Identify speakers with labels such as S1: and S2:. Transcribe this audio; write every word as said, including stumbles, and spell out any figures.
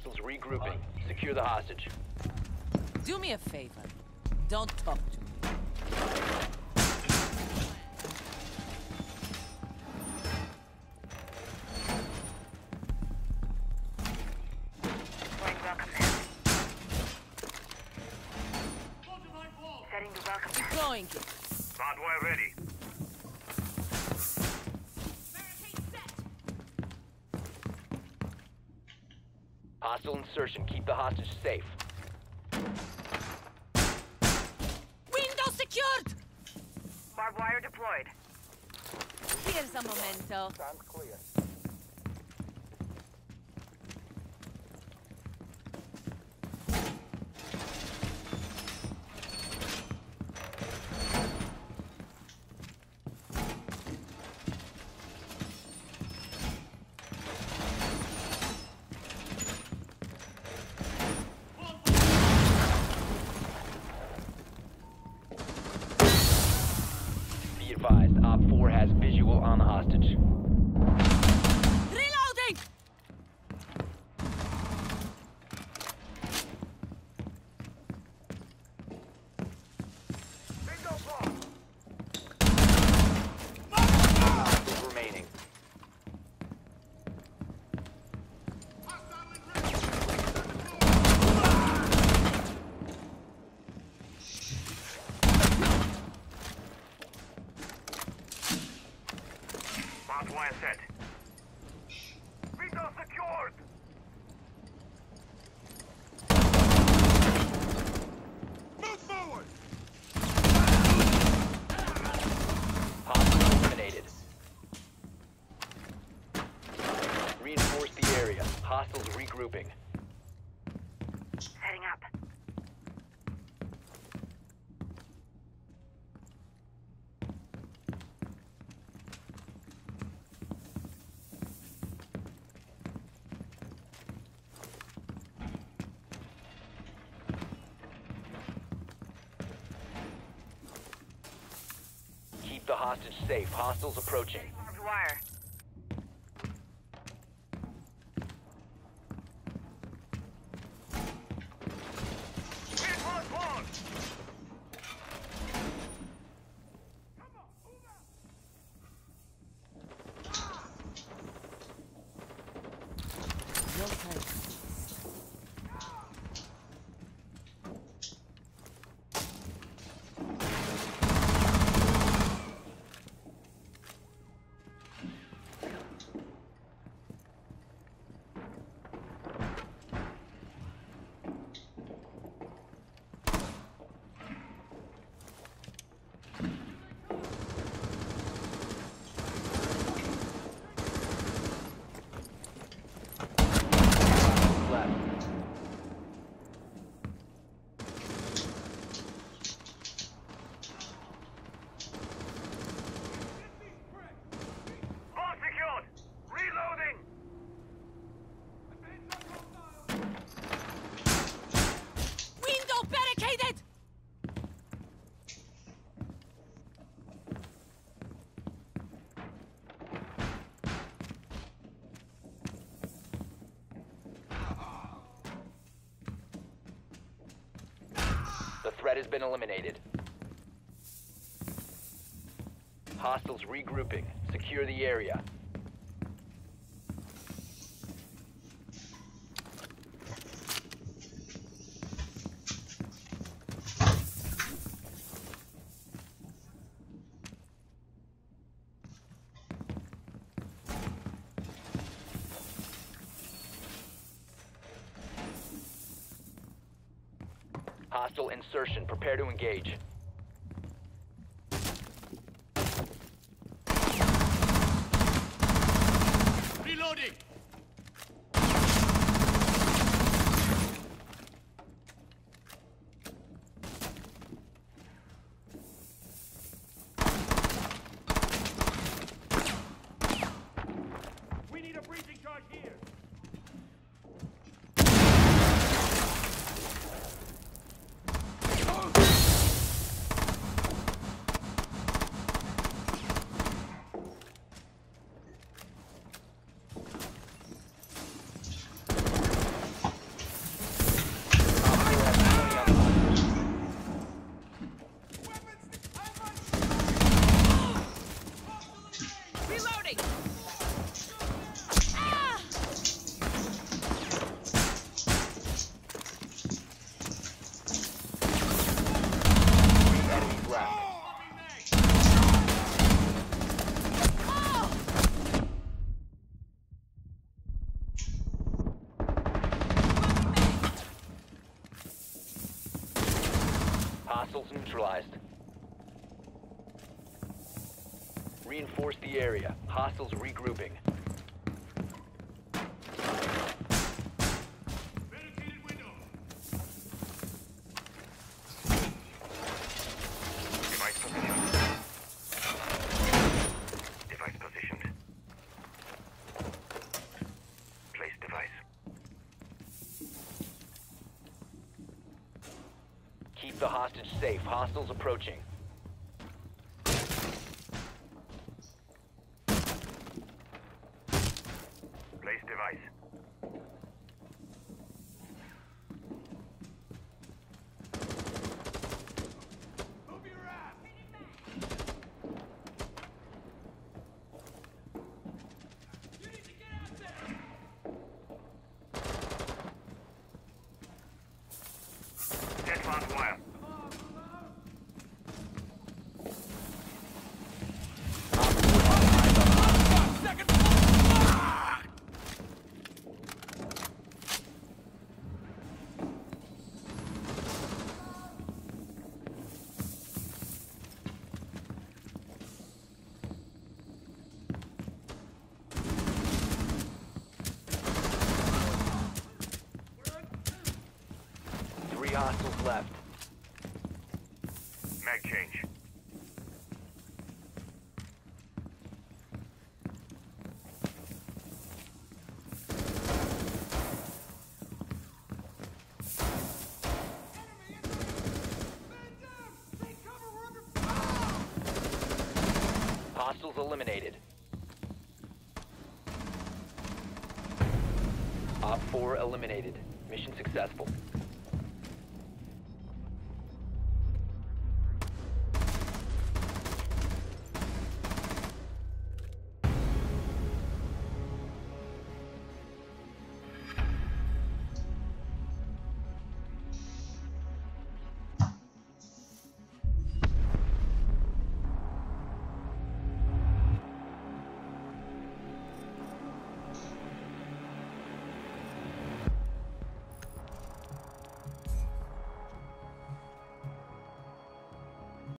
S1: Hostiles regrouping. Secure the hostage.
S2: Do me a favor. Don't talk to me.
S3: Welcome in. Setting the welcome.
S2: Deploying it.
S4: Hardware ready.
S1: Hostile insertion. Keep the hostage safe.
S2: Window secured!
S3: Barbed wire deployed.
S2: Here's a memento.
S4: Sounds clear.
S1: Be advised, Op four has visual on the hostage.
S2: Reloading!
S4: Bingo ball.
S1: Hostiles remaining.
S4: Barbed wire set. Bingo secured. Move forward.
S1: Hostiles eliminated. Reinforce the area. Hostiles regrouping.
S3: Setting up.
S1: Keep the hostage safe. Hostiles approaching.
S3: Barbed wire.
S4: Reinforce wall.
S2: No time.
S1: Left.
S4: Ball secured. Reloading.
S2: Window barricaded!
S1: The threat has been eliminated. Hostiles regrouping. Secure the area. Hostile insertion. Prepare to engage.
S4: Reloading. We need a breaching charge here.
S1: Hostiles neutralized. Reinforce the area. Hostiles regrouping.
S4: Barricaded window.
S5: Device positioned. Device positioned. Place device.
S1: Keep the hostage safe. Hostiles approaching.
S5: Place device.
S4: Move your ass. You need to get out there.
S5: Dead barbed wire.
S1: Three hostiles left.
S5: Mag change.
S1: Hostiles eliminated. Op four eliminated. Mission successful.